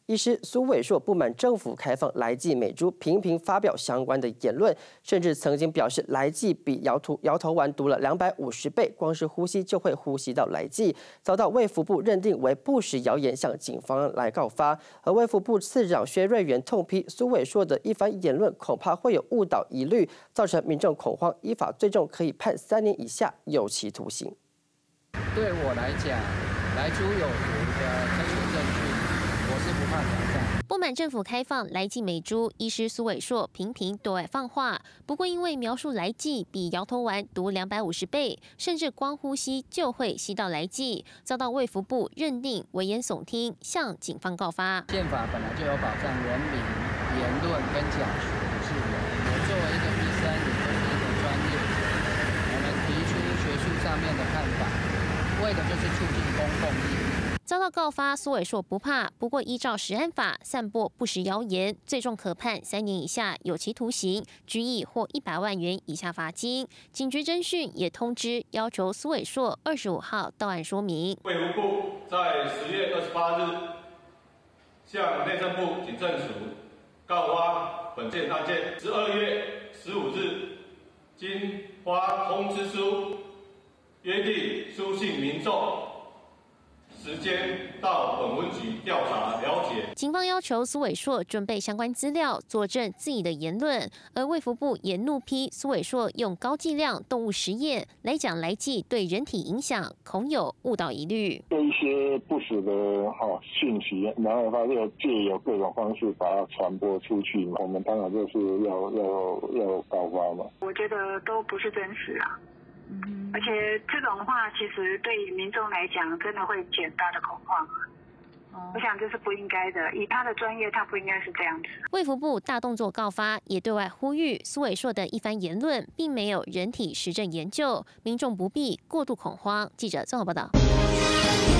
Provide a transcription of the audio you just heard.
医师苏伟硕不满政府开放来剂美猪，频频发表相关的言论，甚至曾经表示来剂比摇头丸毒了250倍，光是呼吸就会呼吸到来剂，遭到卫福部认定为不实谣言，向警方来告发。而卫福部次长薛瑞元痛批苏伟硕的一番言论，恐怕会有误导疑虑，造成民众恐慌，依法最重可以判3年以下有期徒刑。 对我来讲，来猪有毒的科学证据，我是不怕挑战。 不满政府开放来剂美猪，医师苏伟硕频频对外放话。不过因为描述来剂比摇头丸毒250倍，甚至光呼吸就会吸到来剂，遭到卫福部认定危言耸听，向警方告发。 宪法本来就有保障人民言论跟讲述的自由。我作为一个医生，也就是一个专业，我们提出学术上面的看法，为的就是促进公共利益。 遭到告发，苏伟硕不怕，不过依照食安法，散播不实谣言，最重可判3年以下有期徒刑、拘役或100万元以下罚金。警局侦讯也通知要求苏伟硕25号到案说明。 卫福部在10月28日向内政部警政署告发本件案件，12月15日经发通知书约定书信民众。时间到本分局调查了解。 警方要求苏伟硕准备相关资料佐证自己的言论，而卫福部也怒批苏伟硕用高剂量动物实验来讲来剂对人体影响，恐有误导疑虑。 对一些不实的讯息，然后他就借由各种方式把它传播出去嘛，我们当然就是要告发嘛。 我觉得都不是真实啊。而且这种话其实对于民众来讲，真的会引起很大的恐慌。我想这是不应该的，以他的专业，他不应该是这样子。 卫福部大动作告发，也对外呼吁苏伟硕的一番言论并没有人体实证研究，民众不必过度恐慌。记者综合报道。